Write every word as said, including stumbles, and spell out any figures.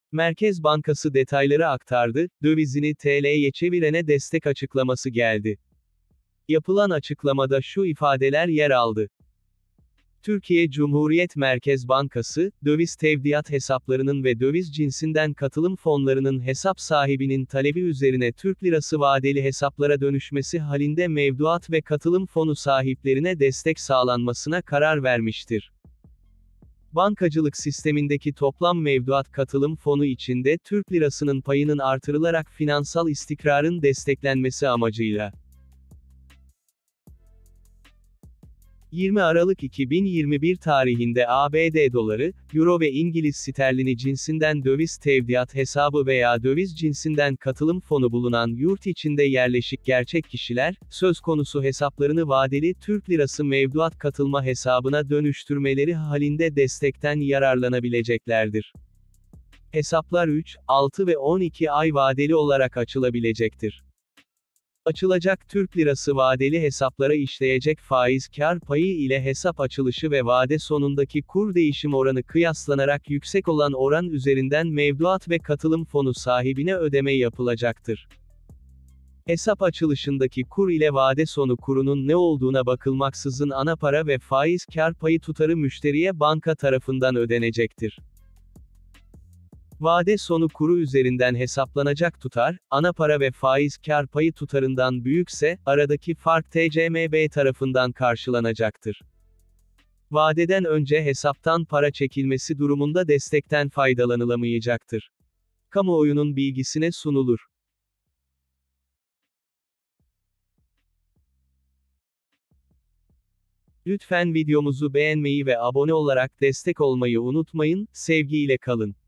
Merkez Bankası detayları aktardı, dövizini T L'ye çevirene destek açıklaması geldi. Yapılan açıklamada şu ifadeler yer aldı. Türkiye Cumhuriyet Merkez Bankası, döviz tevdiat hesaplarının ve döviz cinsinden katılım fonlarının hesap sahibinin talebi üzerine Türk lirası vadeli hesaplara dönüşmesi halinde mevduat ve katılım fonu sahiplerine destek sağlanmasına karar vermiştir. Bankacılık sistemindeki toplam mevduat katılım fonu içinde Türk lirasının payının artırılarak finansal istikrarın desteklenmesi amacıyla yirmi Aralık iki bin yirmi bir tarihinde A B D doları, euro ve İngiliz sterlini cinsinden döviz tevdiat hesabı veya döviz cinsinden katılım fonu bulunan yurt içinde yerleşik gerçek kişiler, söz konusu hesaplarını vadeli Türk lirası mevduat katılma hesabına dönüştürmeleri halinde destekten yararlanabileceklerdir. Hesaplar üç, altı ve on iki ay vadeli olarak açılabilecektir. Açılacak Türk lirası vadeli hesaplara işleyecek faiz kar payı ile hesap açılışı ve vade sonundaki kur değişim oranı kıyaslanarak yüksek olan oran üzerinden mevduat ve katılım fonu sahibine ödeme yapılacaktır. Hesap açılışındaki kur ile vade sonu kurunun ne olduğuna bakılmaksızın ana para ve faiz kar payı tutarı müşteriye banka tarafından ödenecektir. Vade sonu kuru üzerinden hesaplanacak tutar, ana para ve faiz kar payı tutarından büyükse, aradaki fark T C M B tarafından karşılanacaktır. Vadeden önce hesaptan para çekilmesi durumunda destekten faydalanılamayacaktır. Kamuoyunun bilgisine sunulur. Lütfen videomuzu beğenmeyi ve abone olarak destek olmayı unutmayın, sevgiyle kalın.